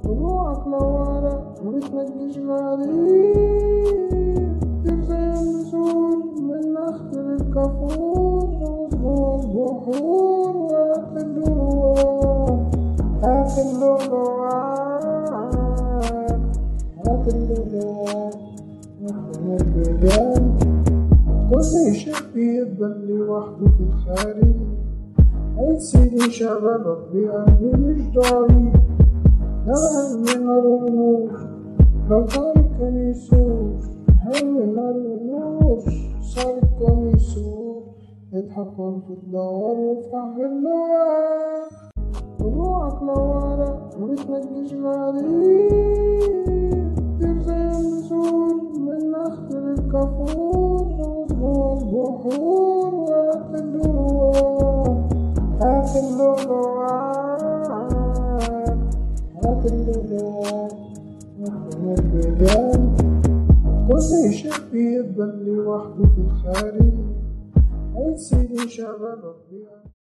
طلوعك لورا ومتنجش غريب، ترزي النسور من نخل الكافور جوه البحور هات اللؤلؤات البيبان. كل شيء بيقبل لوحده في الخارج، عيد سيدي شغلك بقلبي مش ضعيف، لا هم نار ونور لو طارق كنيسوس، هم نار ونور صارت كنيسوس، اضحك وانت تدور وافتح اللؤلؤات. طلوعك لورا ومتنجش غريب، ترزي النسور من نخل الكافور جوه البحور هات اللؤلؤات البيبان. كل شيء بيقبل لوحده في الخارج، عيد سيدي شغلك بقلبي.